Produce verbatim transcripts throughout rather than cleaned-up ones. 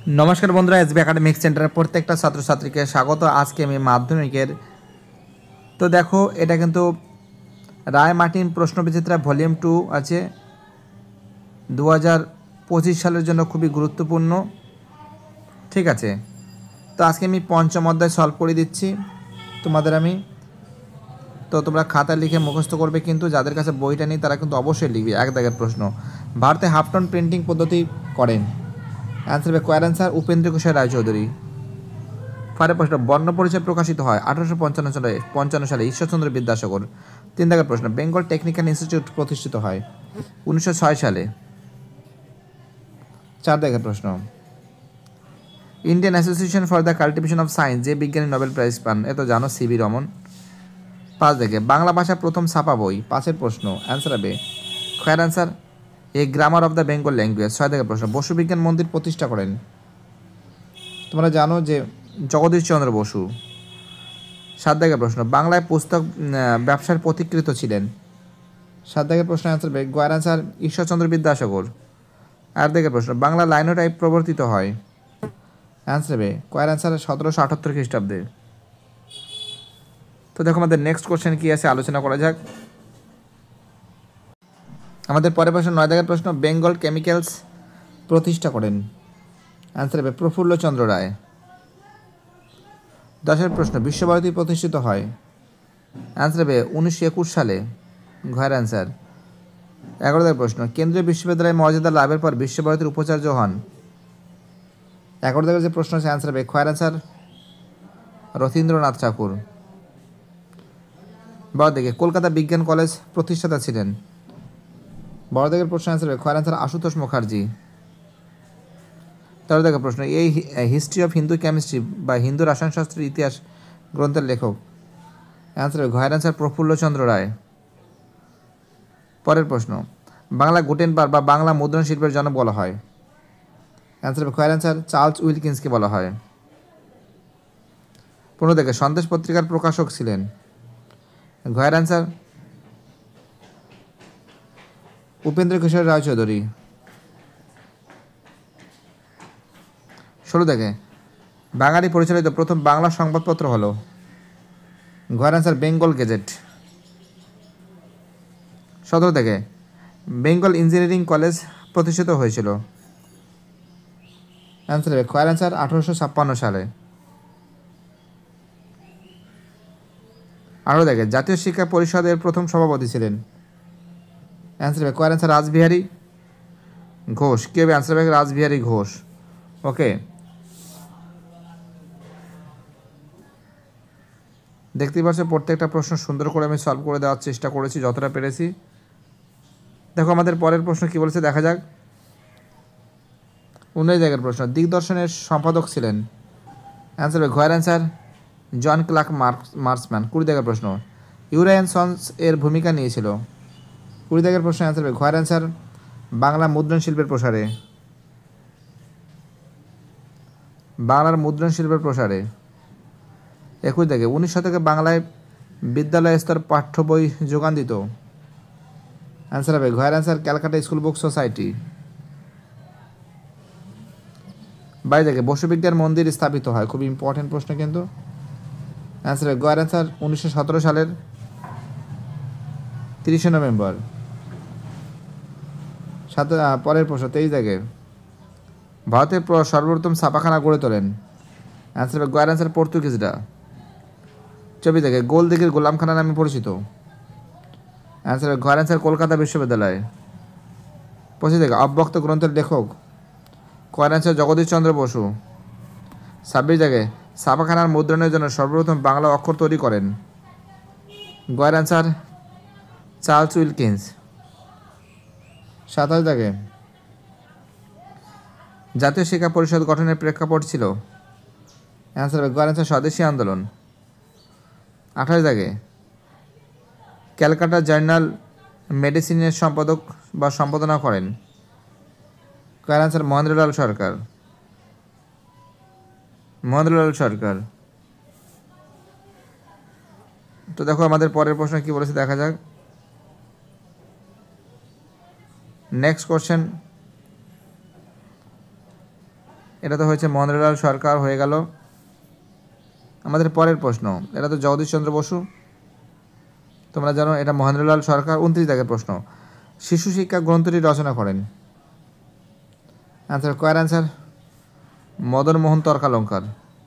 নমস্কার বন্ধুরা, SB academic সেন্টারের প্রত্যেকটা ছাত্রছাত্রীকে স্বাগত। আজকে আমি মাধ্যমিকের তো দেখো, এটা কিন্তু রায় মার্টিন প্রশ্নবিচিত্রা ভলিউম টু আছে দু হাজার পঁচিশ সালের জন্য, খুবই গুরুত্বপূর্ণ। ঠিক আছে, তো আজকে আমি পঞ্চম অধ্যায় সলভ করে দিচ্ছি তোমাদের আমি। তো তোমরা খাতা লিখে মুখস্থ করবে, কিন্তু যাদের কাছে বইটা নেই তারা কিন্তু অবশ্যই লিখবে। এক দাগের প্রশ্ন, ভারতে হাফটন প্রিন্টিং পদ্ধতি করেন? অ্যান্সার হবে কোয়ার অ্যান্সার উপেন্দ্র কুমার রায়চৌধুরী। পরের প্রশ্ন, বর্ণ পরিচয় প্রকাশিত হয় আঠারোশো পঞ্চান্ন সালে পঞ্চান্ন সালে ঈশ্বরচন্দ্র বিদ্যাসাগর। তিন দাগের প্রশ্ন, বেঙ্গল টেকনিক্যাল ইনস্টিটিউট প্রতিষ্ঠিত হয় উনিশশো ছয় সালে। চার দাগের প্রশ্ন, Indian association for the cultivation of science যে বিজ্ঞানী নোবেল প্রাইজ পান, এ তো জানো, সিবি রমন। পাঁচ দাগে, বাংলা ভাষা প্রথম ছাপা বই। পাঁচের প্রশ্ন, অ্যান্সার হবে খয়ের answer a grammar of the Bengal language. ছয় দাগের প্রশ্ন, বসু বিজ্ঞান মন্দির প্রতিষ্ঠা করেন? তোমরা জানো যে জগদীশ চন্দ্র বসু। সাত দাগের প্রশ্ন, বাংলায় পুস্তক ব্যবসার পথিকৃৎ ছিলেন? সাত দাগের প্রশ্ন অ্যান্সার হবে গোয়ার অ্যান্সার ঈশ্বরচন্দ্র বিদ্যাসাগর। আট দাগের প্রশ্ন, বাংলা লাইনোটাইপ প্রবর্তিত হয়? অ্যান্সার হবে কোয়ার অ্যান্সার সতেরোশো আটাত্তর খ্রিস্টাব্দে। তো দেখো আমাদের নেক্সট কোশ্চেন কী আছে, আলোচনা করা যাক। আমাদের পরের প্রশ্ন নয় দাগের প্রশ্ন, বেঙ্গল কেমিক্যালস প্রতিষ্ঠা করেন? অ্যান্সার হবে প্রফুল্লচন্দ্র রায়। দশের প্রশ্ন, বিশ্বভারতী প্রতিষ্ঠিত হয়? অ্যান্সার হবে উনিশশো একুশ সালে। ঘয়ের অ্যান্সার। এগারো দাগের প্রশ্ন, কেন্দ্রীয় বিশ্ববিদ্যালয়ের মর্যাদা লাভের পর বিশ্বভারতীর উপাচার্য হন? এগারো দাগের যে প্রশ্ন আছে, অ্যান্সার হবে খয়ের অ্যান্সার রথীন্দ্রনাথ ঠাকুর। বারো দিকে, কলকাতা বিজ্ঞান কলেজ প্রতিষ্ঠাতা ছিলেন? বারো দাগের প্রশ্ন অ্যান্সার হবে খয়ের অ্যান্সার আশুতোষ মুখার্জি। তেরো দাগের প্রশ্ন, এই হিস্ট্রি অফ হিন্দু কেমিস্ট্রি বা হিন্দু রসায়নশাস্ত্রের ইতিহাস গ্রন্থের লেখক? অ্যান্সার হবে ঘয়ের অ্যান্সার প্রফুল্লচন্দ্র রায়। পরের প্রশ্ন, বাংলা গুটেনবার বা বাংলা মুদ্রণ শিল্পের জনক বলা হয়? অ্যান্সার হবে খয়ের অ্যান্সার চার্লস উইলকিন্সকে বলা হয়। পনেরো থেকে, সন্দেশ পত্রিকার প্রকাশক ছিলেন? ঘয়ের অ্যান্সার উপেন্দ্র কিশোর রায়চৌধুরী। ষোলো থেকে, বাঙালি পরিচালিত প্রথম বাংলা সংবাদপত্র হলো? ঘয়ের অ্যান্সার বেঙ্গল গেজেট। সতেরো থেকে, বেঙ্গল ইঞ্জিনিয়ারিং কলেজ প্রতিষ্ঠিত হয়েছিল? অ্যান্সার হবে খয়ের অ্যান্সার আঠারোশো ছাপ্পান্ন সালে। আরও দেখে, জাতীয় শিক্ষা পরিষদের প্রথম সভাপতি ছিলেন? অ্যান্সার হবে খয়ের অ্যান্সার রাসবিহারী ঘোষ। কী হবে অ্যান্সার হবে রাসবিহারী ঘোষ। ওকে, দেখতেই পাচ্ছ প্রত্যেকটা প্রশ্ন সুন্দর করে আমি সলভ করে দেওয়ার চেষ্টা করেছি যতটা পেরেছি। দেখো আমাদের পরের প্রশ্ন কী বলেছে দেখা যাক। উনিশ জায়গার প্রশ্ন, দিগদর্শনের সম্পাদক ছিলেন? অ্যান্সার হবে ঘয়ের অ্যান্সার জন ক্লার্ক মার্সম্যান। কুড়ি দাগের প্রশ্ন, ইউরায়ন সন্স এর ভূমিকা নিয়েছিল? কুড়ি দাগের প্রশ্ন অ্যান্সার হবে ঘয়ের অ্যান্সার বাংলা মুদ্রণ শিল্পের প্রসারে। বাংলার মুদ্রণ শিল্পের প্রসারে। একুশ দাগে, উনিশ শতকে বাংলায় বিদ্যালয় স্তর পাঠ্য বই যোগান দিত? অ্যান্সার হবে ঘয়ের answer Calcutta school book society. বাইশ দাগে, বসুবিজ্ঞান মন্দির স্থাপিত হয়? খুব ইম্পর্টেন্ট প্রশ্ন কিন্তু। অ্যান্সার হবে গয়ের অ্যান্সার উনিশশো সতেরো সালের তিরিশে নভেম্বর। সাত পরের প্রশ্ন তেইশ দাগে, ভারতের সর্বপ্রথম ছাপাখানা গড়ে তোলেন? অ্যান্সার হবে গয়ের অ্যান্সার পর্তুগিজরা। চব্বিশ দাগে, গোল দিঘির গোলামখানা নামে পরিচিত? অ্যান্সার হবে গয়ের অ্যান্সার কলকাতা বিশ্ববিদ্যালয়। পঁচিশ দাগে, অব্যক্ত গ্রন্থের লেখক? গয়ের অ্যান্সার জগদীশ চন্দ্র বসু। ছাব্বিশ দাগে, ছাপাখানার মুদ্রণের জন্য সর্বপ্রথম বাংলা অক্ষর তৈরি করেন? গয়ের অ্যান্সার চার্লস উইলকিন্স। সাতাশ দাগে, জাতীয় শিক্ষা পরিষদ গঠনের প্রেক্ষাপট ছিল? অ্যান্সার হবে গয়ের অ্যান্সার স্বদেশী আন্দোলন। আঠাশ দাগে, ক্যালকাটা জার্নাল মেডিসিনের সম্পাদক বা সম্পাদনা করেন? গয়ের অ্যান্সার মহেন্দ্রলাল সরকার। মহেন্দ্রলাল সরকার। তো দেখো আমাদের পরের প্রশ্ন কী বলেছে দেখা যাক। নেক্সট কোশ্চেন, এটা তো হয়েছে মহেন্দ্রলাল সরকার হয়ে গেল। আমাদের পরের প্রশ্ন, এটা তো জগদীশচন্দ্র বসু, তোমরা জানো এটা মহেন্দ্রলাল সরকার। উনত্রিশ দাগের প্রশ্ন, শিশু শিক্ষা গ্রন্থটি রচনা করেন। অ্যান্সার, কয়ের অ্যান্সার মদন মোহন তর্কালঙ্কার।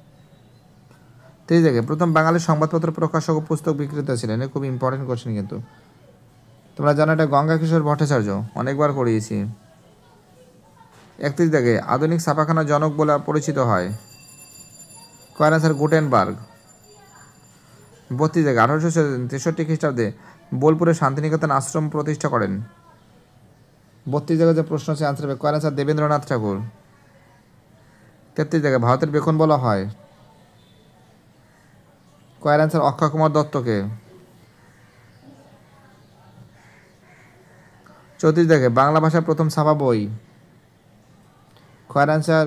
তেইশ দাগে, প্রথম বাঙালি সংবাদপত্র প্রকাশক ও পুস্তক বিক্রেতা ছিলেন। খুব ইম্পর্টেন্ট কোশ্চেন কিন্তু, তোমরা জানো এটা গঙ্গা কিশোর ভট্টাচার্য, অনেকবার করিয়েছি। একত্রিশ দাগে, আধুনিক ছাপাখানার জনক বলে পরিচিত হয়। কয়ের অ্যান্সার গুটেনবার্গ। বত্রিশ দাগে, আঠারোশো তেষট্টি খ্রিস্টাব্দে বোলপুরে শান্তিনিকেতন আশ্রম প্রতিষ্ঠা করেন। বত্রিশ জায়গায় যে প্রশ্ন আছে আনসার হবে কয়ের অ্যান্সার দেবেন্দ্রনাথ ঠাকুর। তেত্রিশ জায়গায় ভারতের বেকন বলা হয়। কয়ের অ্যান্সার অক্ষয় কুমার দত্তকে। চৌত্রিশ জায়গায় বাংলা ভাষার প্রথম ছাপা বই। কয়ের অ্যান্সার,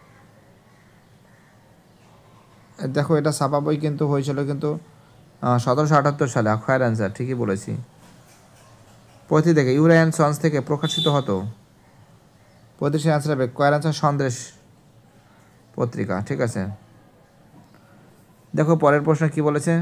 দেখো এটা ছাপা বই কিন্তু হয়েছিল কিন্তু সতেরোশো আটাত্তর সালে। কয়ের অ্যান্সার ঠিকই বলেছি। পঁয়ত্রিশ থেকে ইউরা অ্যান্ড সন্স থেকে প্রকাশিত হতো। পঁয়ত্রিশে অ্যান্সার হবে কয়ের অ্যান্সার সন্দেশ পত্রিকা। ঠিক আছে, দেখো পরের প্রশ্ন কি বলেছে।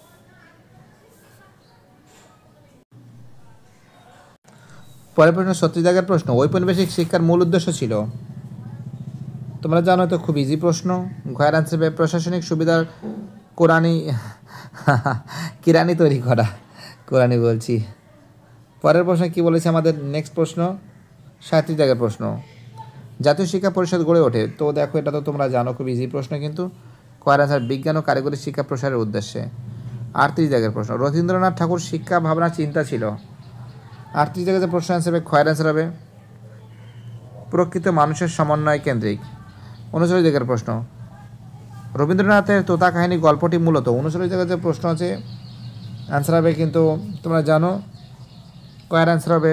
পরের প্রশ্ন ছত্রিশ দাগের প্রশ্ন, ঔপনিবেশিক শিক্ষার মূল উদ্দেশ্য ছিল। তোমরা জানো তো খুব ইজি প্রশ্ন। ঘয়ের অ্যান্সার হবে প্রশাসনিক সুবিধার কোরআনি কিরানি তৈরি করা। কোরআনি বলছি। পরের প্রশ্ন কি বলেছে আমাদের, নেক্সট প্রশ্ন সাঁত্রিশ দাগের প্রশ্ন, জাতীয় শিক্ষা পরিষদ গড়ে ওঠে। তো দেখো এটা তো তোমরা জানো খুব ইজি প্রশ্ন কিন্তু, কয়ের অ্যান্সার বিজ্ঞান ও কারিগরি শিক্ষা প্রসারের উদ্দেশ্যে। আটত্রিশ দাগের প্রশ্ন, রবীন্দ্রনাথ ঠাকুর শিক্ষা ভাবনা চিন্তা ছিল। আটত্রিশ দাগের যে প্রশ্ন অ্যান্সার হবে কয়ের অ্যান্সার হবে প্রকৃত মানুষের সমন্বয় কেন্দ্রিক। উনচল্লিশ দাগের প্রশ্ন, রবীন্দ্রনাথের তোতা কাহিনী গল্পটি মূলত। উনচল্লিশ দাগের যে প্রশ্ন আছে অ্যান্সার হবে কিন্তু তোমরা জানো কয়ের অ্যান্সার হবে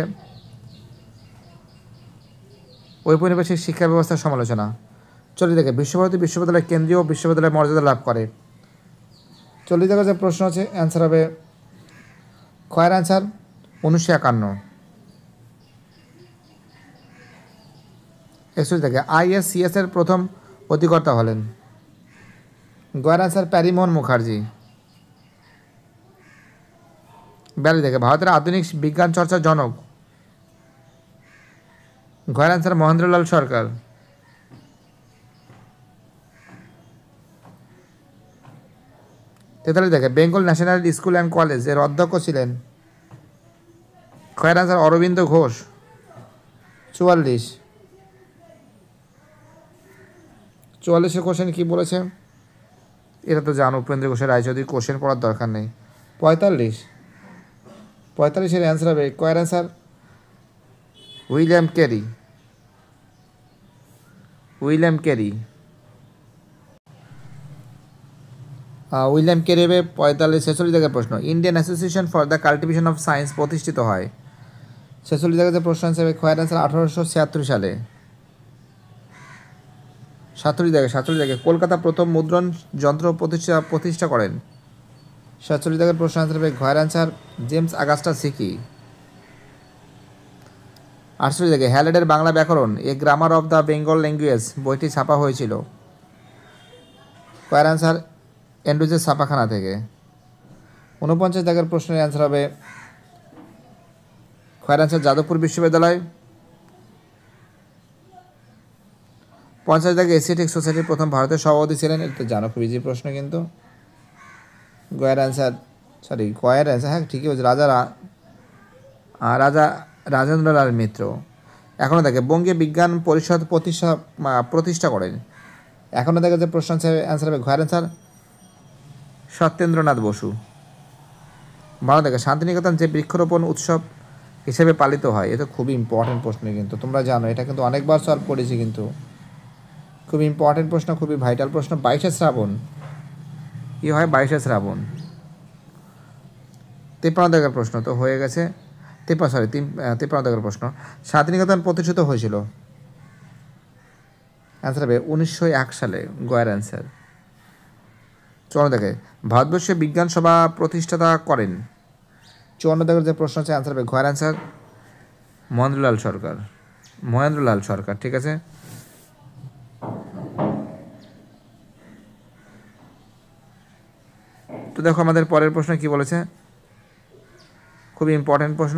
ঔপনিবেশিক শিক্ষা ব্যবস্থার সমালোচনা। চল্লিশ দাগে বিশ্বভারতী বিশ্ববিদ্যালয় কেন্দ্রীয় বিশ্ববিদ্যালয়ের মর্যাদা লাভ করে। চল্লিশ দাগের যে প্রশ্ন আছে অ্যান্সার হবে কয়ের অ্যান্সার উনিশশো একান্ন। একচল্লিশ দাগে আইএসসিএস এর প্রথম অধিকর্তা হলেন। গয়ের অ্যান্সার প্যারিমোহন মুখার্জি। বিয়াল্লিশ দাগে ভারতের আধুনিক বিজ্ঞান চর্চার জনক। গয়ের অ্যান্সার মহেন্দ্রলাল সরকার। তেতাল্লিশ দাগে Bengal national school and college এর অধ্যক্ষ ছিলেন। গয়ের অ্যান্সার অরবিন্দ ঘোষ। চুয়াল্লিশ চুয়াল্লিশের কোশ্চেন কি বলেছে, এটা তো জানো উপেন্দ্র ঘোষের রায়চৌধুরী, কোশ্চেন পড়ার দরকার নেই। পঁয়তাল্লিশ পঁয়তাল্লিশের অ্যান্সার হবে কয়ের answer William Carey. William Carey William Carey হবে পঁয়তাল্লিশ। ছেচল্লিশ জায়গায় প্রশ্ন, Indian association for the cultivation of science প্রতিষ্ঠিত হয়। ছেচল্লিশ জায়গায় যে প্রশ্ন হিসেবে কয়ের অ্যান্সার আঠারোশো ছিয়াত্তর সালে। সাতচল্লিশ জায়গায় সাতচল্লিশ জায়গায় কলকাতা প্রথম মুদ্রণ যন্ত্র প্রতিষ্ঠা প্রতিষ্ঠা করেন। সাতচল্লিশ জায়গার প্রশ্ন অ্যান্সার হবে ঘয়ের অ্যান্সার জেমস আগাস্টা সিকি। আটচল্লিশ জায়গায় হ্যালেডের বাংলা ব্যাকরণ a grammar of the Bengal language বইটি ছাপা হয়েছিল। কয়ের অ্যান্সার অ্যান্ড্রুজের ছাপাখানা থেকে। ঊনপঞ্চাশ জায়গার প্রশ্নের অ্যান্সার হবে কয়ের অ্যান্সার যাদবপুর বিশ্ববিদ্যালয়। পঞ্চাশ জায়গায় এশিয়াটিক সোসাইটির প্রথম ভারতের সভাপতি ছিলেন। এটা জানো খুব ইজি প্রশ্ন কিন্তু, গয়ের অ্যান্সার সরি গয়ের অ্যান্সার হ্যাঁ ঠিকই বলছে রাজা রাজা রাজেন্দ্রলাল মিত্র। এখনও দেখে বঙ্গীয় বিজ্ঞান পরিষদ প্রতিষ্ঠা প্রতিষ্ঠা করেন। এখনও দেখে যে প্রশ্ন অ্যান্সার হবে ঘয়ের অ্যান্সার সত্যেন্দ্রনাথ বসু। ভালো দেখে শান্তিনিকেতন যে বৃক্ষরোপণ উৎসব হিসেবে পালিত হয়। এটা খুবই ইম্পর্টেন্ট প্রশ্ন কিন্তু তোমরা জানো, এটা কিন্তু অনেকবার সলভ করেছি কিন্তু খুব ইম্পর্টেন্ট প্রশ্ন, খুবই ভাইটাল প্রশ্ন। বাইশে শ্রাবণ কী হয়, বাইশে শ্রাবণ। তিপ্পান্ন দাগের প্রশ্ন তো হয়ে গেছে। তিপ্পান্ন সরি তিন তিপ্পান্ন দাগের প্রশ্ন, শান্তিনিকেতন প্রতিষ্ঠিত হয়েছিল। অ্যান্সার হবে উনিশশো এক সালে। গয়ের অ্যান্সার। চুয়ান্ন দাগে ভারতবর্ষে বিজ্ঞান সভা প্রতিষ্ঠাতা করেন। চুয়ান্ন দাগের যে প্রশ্ন আছে অ্যান্সার হবে গয়ের অ্যান্সার মহেন্দ্রলাল সরকার। মহেন্দ্রলাল সরকার ঠিক আছে। দেখো আমাদের পরের প্রশ্ন কি বলেছে, খুবই ইম্পর্টেন্ট প্রশ্ন।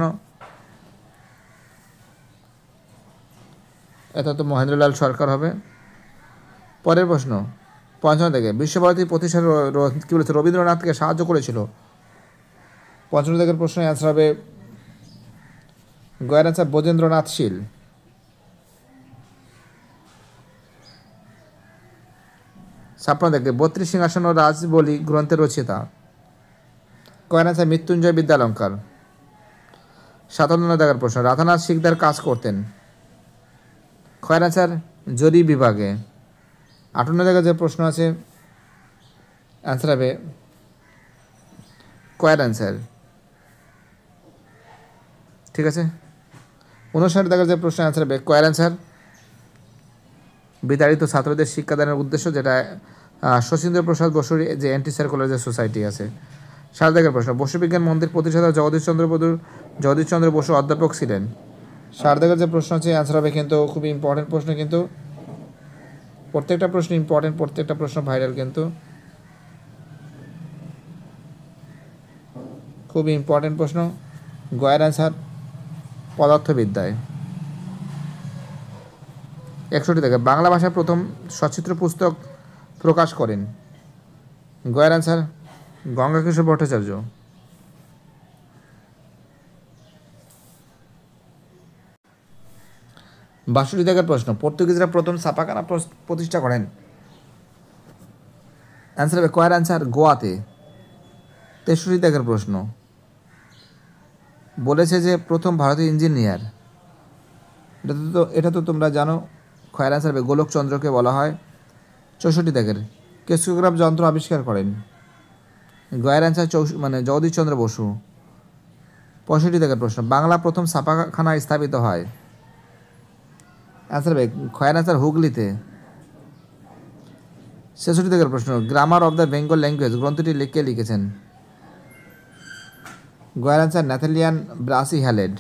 এটা তো মহেন্দ্রলাল সরকার হবে। পরের প্রশ্ন পঞ্চম থেকে, বিশ্বভারতী প্রতিষ্ঠার কী বলেছে রবীন্দ্রনাথকে সাহায্য করেছিল। পঞ্চম থেকে প্রশ্নের অ্যান্সার হবে গয়ের অ্যান্সার ব্রজেন্দ্রনাথ শীল। ছাপ্পান্ন থেকে, বত্রিশ সিংহাসন ও রাজবলি গ্রন্থের রচয়িতা। কয়ের অ্যান্সার মৃত্যুঞ্জয় বিদ্যালঙ্কার। সাতান্ন দেখার প্রশ্ন, রাধানাথ সিকদার কাজ করতেন। কয়ের অ্যান্সার জরি বিভাগে। আটান্ন জায়গায় যে প্রশ্ন আছে অ্যান্সার হবে কয়ের অ্যান্সার, ঠিক আছে। উনষাট জায়গায় যে প্রশ্ন অ্যান্সার হবে কয়ের অ্যান্সার বিতাড়িত ছাত্রদের শিক্ষাদানের উদ্দেশ্য, যেটা শচীন্দ্র প্রসাদ বসুর যে অ্যান্টি সার্কুলার যে সোসাইটি আছে। ষাট জায়গার প্রশ্ন, বসু বিজ্ঞান মন্দির প্রতিষ্ঠাতা জগদীশচন্দ্র বসুর জগদীশচন্দ্র বসু অধ্যাপক ছিলেন। ষাট জায়গার যে প্রশ্ন আছে অ্যান্সার হবে কিন্তু খুবই ইম্পর্টেন্ট প্রশ্ন, কিন্তু প্রত্যেকটা প্রশ্ন ইম্পর্টেন্ট, প্রত্যেকটা প্রশ্ন ভাইরাল, কিন্তু খুবই ইম্পর্টেন্ট প্রশ্ন। গয়ের অ্যান্সার পদার্থবিদ্যায়। একষট্টি থেকে, বাংলা ভাষার প্রথম সচিত্র পুস্তক প্রকাশ করেন। গয়ের অ্যান্সার গঙ্গাকিশোর ভট্টাচার্য। বাষট্টি থেকে প্রশ্ন, পর্তুগিজরা প্রথম ছাপাখানা প্রতিষ্ঠা করেন। অ্যান্সার হবে কয়ের অ্যান্সার গোয়াতে। তেষট্টি থেকে প্রশ্ন, বলেছে যে প্রথম ভারতীয় ইঞ্জিনিয়ার, এটা তো এটা তো তোমরা জানো। কয়ের অ্যান্সার হবে গোলকচন্দ্রকে বলা হয়। চৌষট্টি থেকে, কেসোগ্রাফ যন্ত্র আবিষ্কার করেন। গয়ের অ্যান্সার চৌ মানে জগদীশচন্দ্র বসু। পঁয়ষট্টি থেকে প্রশ্ন, বাংলা প্রথম ছাপাখানা স্থাপিত হয়। অ্যান্সার হবে খয়ের অ্যান্সার হুগলিতে। ছেষট্টি থেকে প্রশ্ন, grammar of the Bengal language গ্রন্থটি কে লিখেছেন। গয়ের অ্যান্সার ন্যাথালিয়ান ব্রাসি হ্যালেড।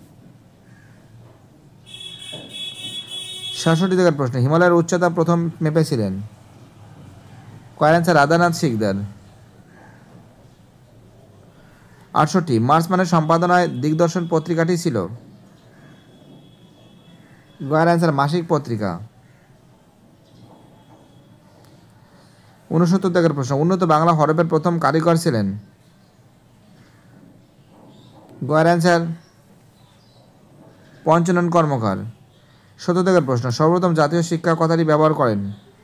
সাতষট্টি থেকে প্রশ্ন, হিমালয়ের উচ্চতা প্রথম মেপেছিলেন। কয়ের অ্যান্সার রাধানাথ সিকদার। আটষট্টি, মার্চ মাসের সম্পাদনায় দিগদর্শন পত্রিকাটি ছিল। গয়ের অ্যান্সার মাসিক পত্রিকা। ঊনসত্তর থেকে প্রশ্ন, উন্নত বাংলা হরফের প্রথম কারিগর ছিলেন। গয়ের অ্যান্সার পঞ্চানন কর্মকার। সত্তর থেকে প্রশ্ন, সর্বপ্রথম জাতীয় শিক্ষা কথাটি ব্যবহার করেন।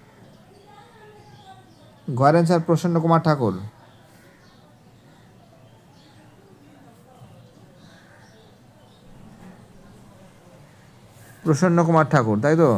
গয়ের অ্যান্সার প্রসন্ন কুমার ঠাকুর। প্রসন্ন কুমার ঠাকুর, তাই তো।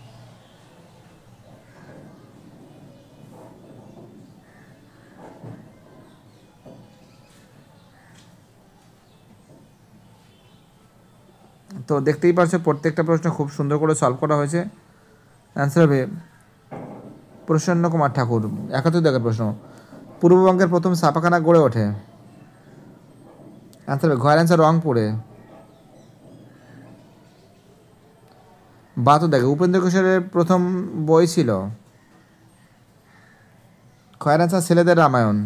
তো দেখতেই পাচ্ছ প্রত্যেকটা প্রশ্ন খুব সুন্দর করে সলভ করা হয়েছে। অ্যান্সার হবে প্রসন্ন কুমার ঠাকুর। একাত্তর দেখার প্রশ্ন, পূর্ববঙ্গের প্রথম ছাপাখানা গড়ে ওঠে। অ্যান্সার হবে ঘয়ের অ্যান্সার রংপুরে। বাহাত্তর দেখে, উপেন্দ্র কিশোরের প্রথম বই ছিল। খয়ের অ্যান্সার ছেলেদের রামায়ণ।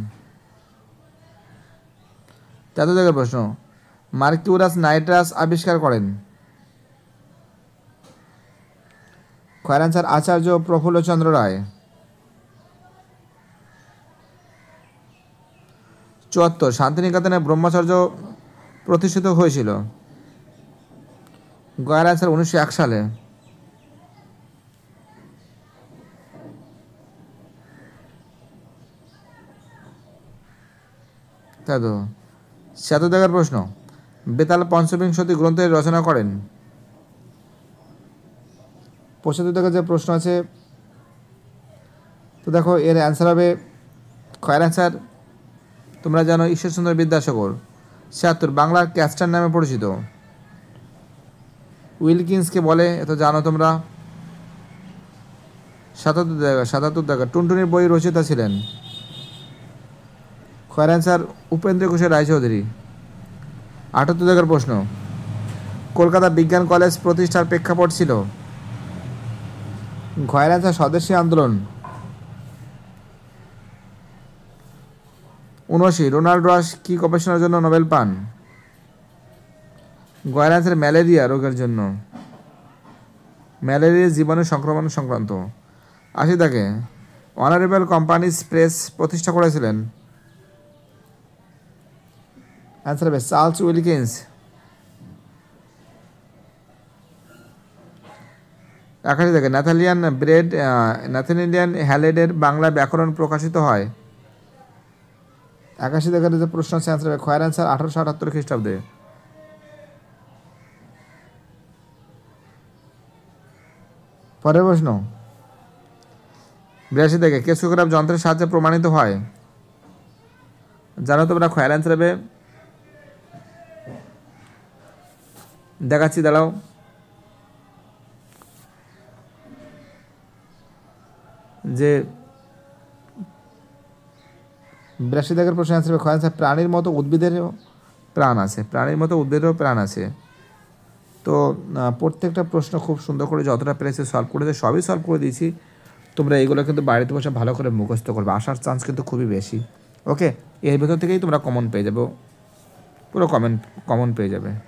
তেহাত্তর দেখার প্রশ্ন, মার্কিউরাস নাইট্রাস আবিষ্কার করেন। খয়ের অ্যান্সার আচার্য প্রফুল্লচন্দ্র রায়। চুয়াত্তর, শান্তিনিকেতনে ব্রহ্মচর্য প্রতিষ্ঠিত হয়েছিল। গয়ের অ্যান্সার উনিশশো এক সালে। তাই তো। ছিয়াত্তর দেখার প্রশ্ন, বেতাল পঞ্চবিংশতি গ্রন্থের রচনা করেন। পঁচাত্তর দেখার যে প্রশ্ন আছে, তো দেখো এর অ্যান্সার হবে খয়ের অ্যান্সার তোমরা জানো ঈশ্বরচন্দ্র বিদ্যাসাগর। ছিয়াত্তর, বাংলার ক্যাস্টার নামে পরিচিত। উইলকিন্সকে বলে, এত জানো তোমরা। সাতাত্তর দেখা সাতাত্তর দেখা টুনটুনির বই রচয়িতা ছিলেন। খয়ের অ্যান্সার উপেন্দ্র কিশোর রায়চৌধুরী। আটাত্তর দেখার প্রশ্ন, কলকাতা বিজ্ঞান কলেজ প্রতিষ্ঠার প্রেক্ষাপট ছিল। ঘয়ের অ্যান্সার স্বদেশী আন্দোলন। উনআশি রোনাল্ড রস কি গবেষণার জন্য নোবেল পান? গয়ের অ্যান্সার ম্যালেরিয়া রোগের জন্য, ম্যালেরিয়া জীবাণু সংক্রমণ সংক্রান্ত। আশি থাকে অনারেবল কোম্পানিজ প্রেস প্রতিষ্ঠা করেছিলেন? অ্যান্সার হবে চার্লস উইলকিন্স। একাশি থেকে ন্যাথালিয়ান ব্রেড ন্যাথানিলিয়ান হ্যালেডের বাংলা ব্যাকরণ প্রকাশিত হয়? একাশি থেকে যে প্রশ্ন আছে অ্যান্সার হবে খয়ের অ্যান্সার আঠারোশো আটাত্তর খ্রিস্টাব্দে। পরের প্রশ্ন বিরাশি থেকে কেসোগ্রাফ যন্ত্রের সাহায্যে প্রমাণিত হয়? জানো তোমরা খয়ের অ্যান্সার হবে, দেখাচ্ছি দাঁড়াও, যে বিরাশি দাগের প্রশ্ন অ্যান্সার হবে খয়ের অ্যান্সার প্রাণীর মতো উদ্ভিদেরও প্রাণ আছে, প্রাণীর মতো উদ্ভিদেরও প্রাণ আছে। তো প্রত্যেকটা প্রশ্ন খুব সুন্দর করে যতটা পেরেছে সলভ করেছে, সবই সলভ করে দিয়েছি। তোমরা এগুলো কিন্তু বাড়িতে বসে ভালো করে মুখস্থ করবে, আসার চান্স কিন্তু খুবই বেশি। ওকে, এর ভেতর থেকেই তোমরা কমন পেয়ে যাবে, পুরো কমন কমন পেয়ে যাবে।